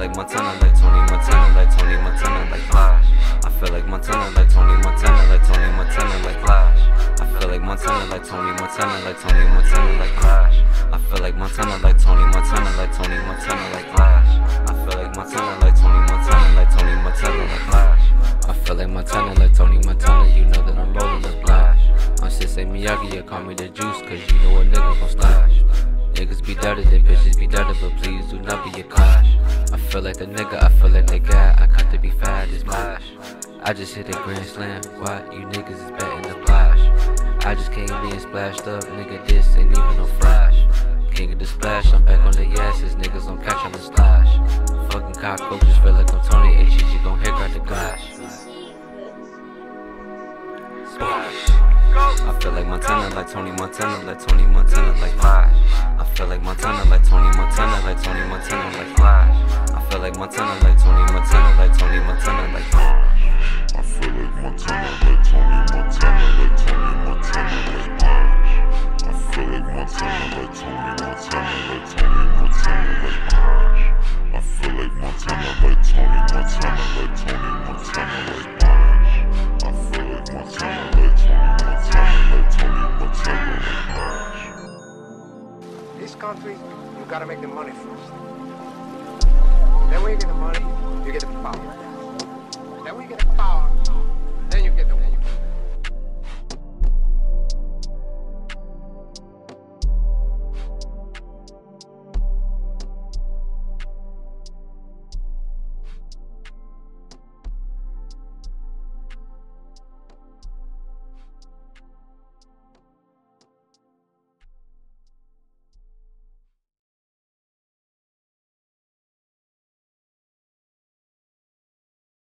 like Montana, like Tony Montana, like Tony Montana, like Flash. I feel like Montana, like Tony Montana, like Tony Montana, like Flash. I feel like Montana, like Tony Montana, like Tony Montana, like Flash. I feel like Montana, like Tony Montana, like Tony Montana, like Flash. I feel like Montana, like Tony Montana, like Tony Montana, like Flash. I feel like Montana, like Tony Montana, you know that I'm rolling the Flash. I'm Sensei Miyagi, you call me the juice, cause you know a nigga gon' splash. Niggas be dirty, then bitches be dirty, but please do not be a clash. I feel like the nigga, I feel like they got, I cut to be fat, it's mash. I just hit a grand slam, why you niggas is betting the Flash? I just came being splashed up, nigga, this ain't even no flash. King of the splash, I'm back on the asses, niggas I'm catching the slash. Fucking cockroaches, feel like I'm Tony H, you gon' hear got the glass. I feel like Montana, like Tony Montana, like Tony Montana, like Flash. I feel like Montana, like Tony Montana, like Tony Montana, like Flash. I feel like Montana, like Tony Montana, like Tony Montana, like Flash. I feel like Montana, like Tony Montana, like Tony Montana, like Flash. I feel like Montana, like Tony Montana, like Tony Montana, like Flash. I feel like Montana, like Tony Montana, like Tony Montana, like Flash. I feel like Montana, like Tony Montana, like Tony Montana, like Flash. This country, you gotta make the money first. Then when you get the money, you get the power.